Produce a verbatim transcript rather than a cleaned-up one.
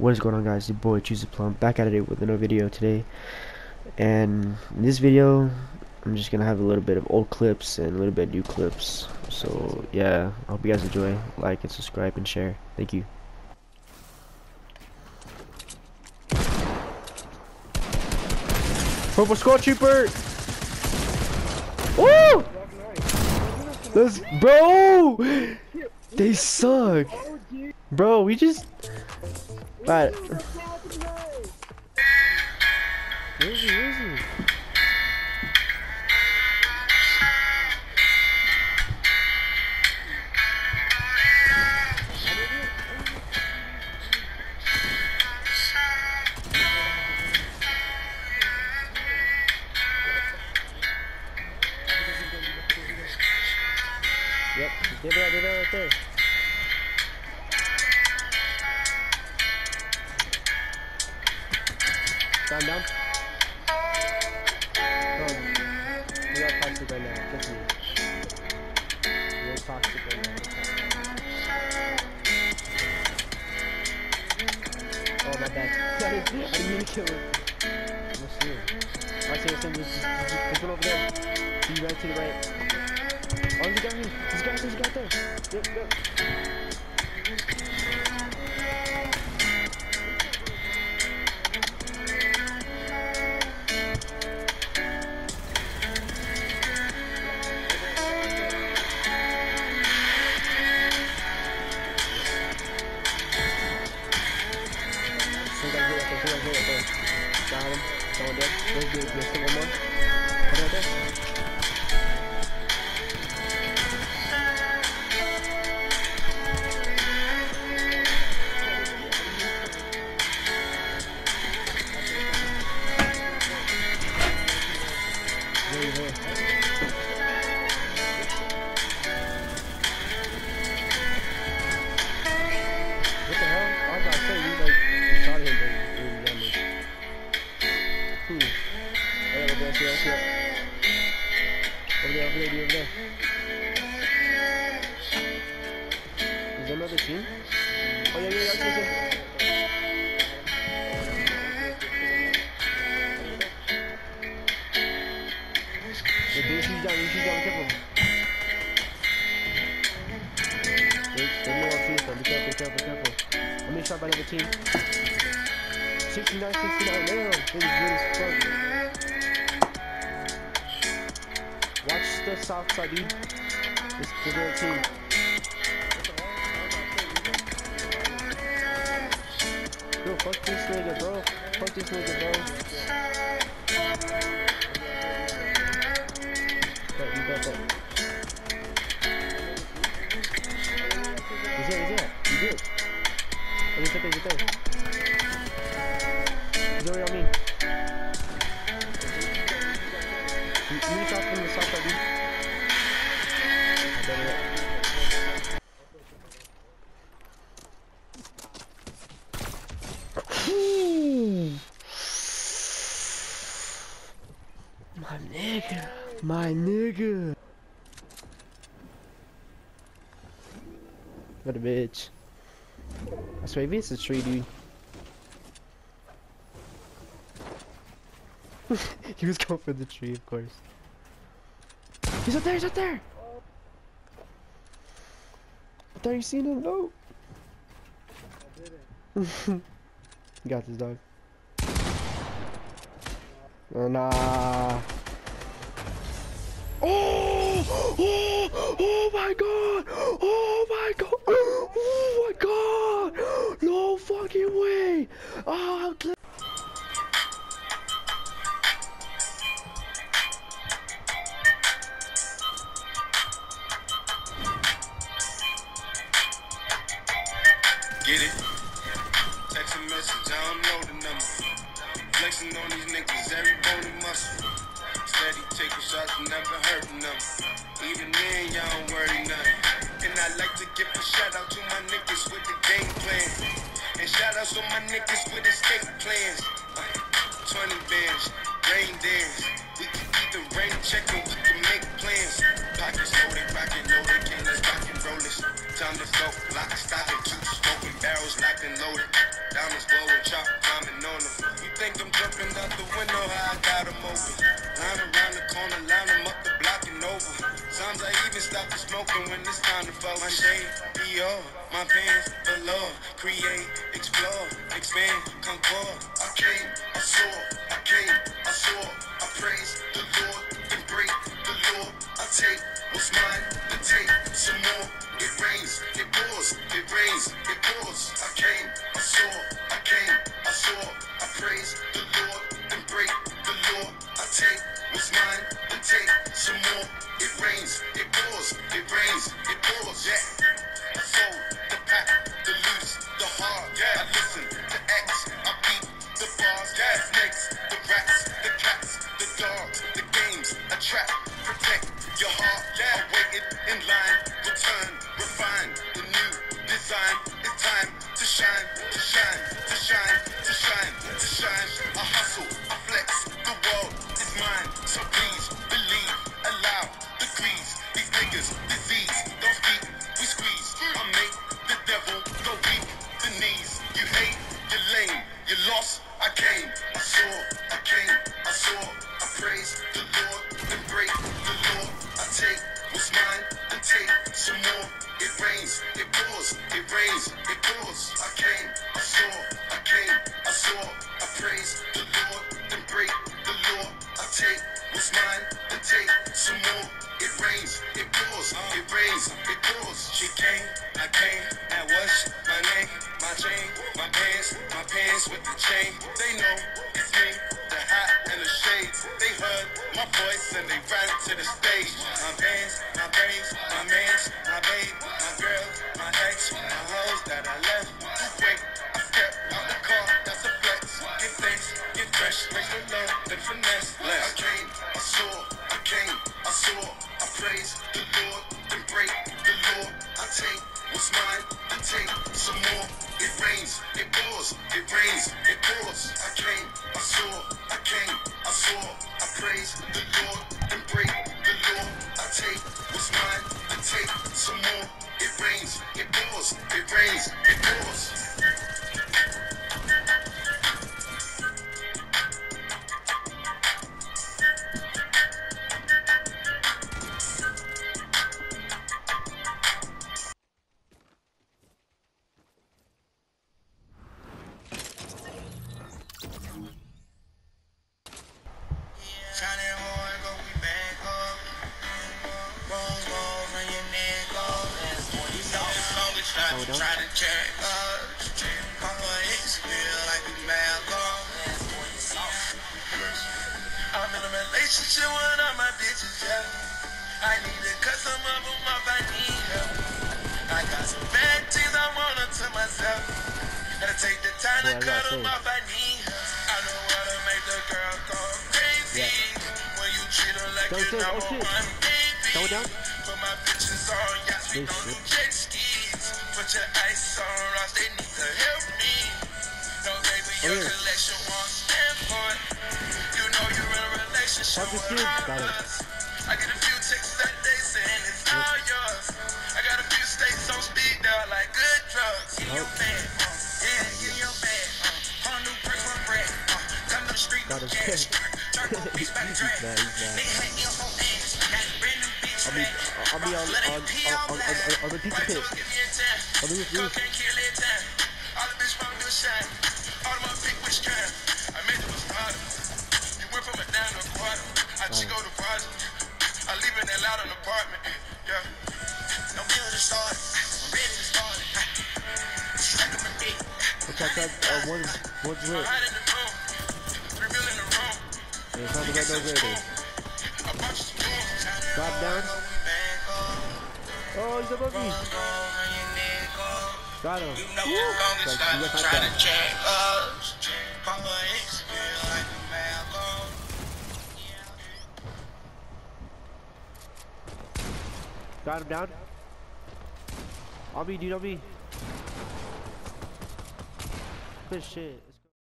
What is going on, guys? Your boy Choose a Plum back at it with another video today. And in this video I'm just gonna have a little bit of old clips and a little bit of new clips. So yeah, I hope you guys enjoy. Like and subscribe and share. Thank you. Purple Skull Trooper! Woo! Let's, bro! They suck! Bro, we just... Alright. Where is he? Where is he? Yep, did that, did that right there. Down, down. Oh, we are toxic right now, just me. We're toxic right now. Oh, my bad. I didn't, I didn't mean to kill him. Let's see it. I see it, there's one over there. See you right to the right. Oh, there's a guy here. There's a guy there, there's a guy there. Yep, yep. Got him. Someone dead. There's, there's, there's still one more. One right there. There, there. What the hell? I was about to say, you like, you shot him, but you didn't damage. Hmm. Oh, yeah, over there, see that, see that. Over there, over there, over there. Is there another team? Oh, yeah, yeah, yeah, okay, okay. Yeah, do you shoot down, you shoot down, be careful. They, they know our team, so be careful, be careful, be careful. I'm being shot by another team. sixty-nine, sixty-nine, no, no, no. It was good as fuck. Watch the south side, dude. It's the real team. Bro, fuck this nigga, bro. Fuck this nigga, bro. Right, you got that. He's there, he's there. You did. Oh, he's right there, he's right there. He's already on me. You, you need to talk from the south side, dude. I better not. My nigga. My nigga. What a bitch. I swear, maybe it's a tree, dude. He was going for the tree, of course. He's up there, he's up there! I thought you seen him, no! I didn't. You got this, dog. Oh, nah. Oh! Oh! Oh my god! Oh my god! Oh my god! No fucking way! Oh, get it? Text a message, I don't know the number. Flexing on these niggas, every bony muscle. Steady taking shots, never hurting them. Even then, y'all don't worry nothing. And I like to give a shout out to my niggas with the game plan. And shout outs to my niggas with escape plans. Uh, twenty bands, rain dance. We can either rain check or we can make plans. Pockets loaded, rockin' loaded, can't let's rock and roll this. Time to go, lock, stock, and two smoking barrels locked and loaded. Diamonds glowing, chopper climbing on them. You think I'm jumping out the window, how I got them open. Line around the corner, line them up the block and over. Sometimes I even stop the smoking when it's time to fall. My shade, Dior, my pants, below. Create, explore, expand, concord. I came, I saw, I came, I saw. I praise the Lord and break the law. I take what's mine and take some more. It rains, it pours, it rains, it pours. I came, I saw, I came, I saw. I praise the Lord and break the law. I take what's mine and take some more. It rains, it pours, it rains, it pours. Yeah. I sold the pack, the loose, the hard. Yeah. I listen to X, I beat the bars. Yeah. The snakes, the rats, the cats, the dogs, the games. I trap, protect your heart. Yeah. I waited in line, return, refine the new design. It's time to shine, to shine, to shine, to shine, to shine. I hustle, I flex, the world is mine. So please believe, allow the grease. These niggas, disease, don't speak, we squeeze. I make the devil go weak, the knees. You hate, you're lame, you lost. I came, I saw, I came, I saw. I praise the Lord and break the law. I take what's mine and take some more. It rains, it pours, it rains, it pours. I came, I saw, I came, I saw. I praise the Lord and break the law. I take what's mine and take some more. It rains, it pours, it rains, it pours. She came, I came, that was my name, my chain, my pants, my pants with the chain. They know it's me, the hat and the shades. They heard my voice and they ran to the stage. My bands, my braids, my mans, my babe, my girl, my ex, my hoes that I left. Too quick, I step out the car, that's a flex. Get thanks, get fresh, raise the love, then finesse. I came, I saw, I came, I saw. I praise the Lord and break the law. I take what's mine and take some more. It rains, it pours, it rains, it pours. I came, I saw, I came, I saw. I praise the Lord and break the law. I take what's mine and take some more. It rains, it pours, it rains, it pours. Shining hard, go we back up. Rose gold on your neck up. You know it's always try, try to check us. Papa X feel like we back up. I'm in a relationship with all my bitches, yeah. I need to cut some of them off, I need help. I got some bad things I wanna to myself. Gotta take the time to cut them off, I need help. I know how to make the girl go crazy. When you treat her like you're number one, baby. Put my bitches on yachts, we don't do jet skis. Put your ice on rocks, they need to help me. No, baby, your collection won't stand for it. You know you're in a relationship with all us. I get a few texts that day saying it's all yours. I got a few states on speed dial like good drugs. In your bed, uh, yeah, in your bed. Uh, on new perks for bread. Uh, come to the street, no cash. Turbo beats by the drag. Nigga had me on phone ass. Got a brand new bitch bag. I'll be on, on, on, on, on, on the pizza pit. On the roof. Cocaine kill it time. All the bitch found do shine. All of my pick which kind. I made it was harder. You went from a down to a quarter. I chico the project. I live in that loud an apartment. Yeah. I'm ready to start. I'm ready to start. Strike up my dick. What's that? Uh, one, one's lit. Hide in the room. Three mil in the room. Yeah, it's not the red nose radio. I bought you some tools. Drop down. Oh, he's above me. Got him. You know you're gonna stop trying to check us. Papa X feel like a bad girl. Got him down. On me, dude, on me. Good shit.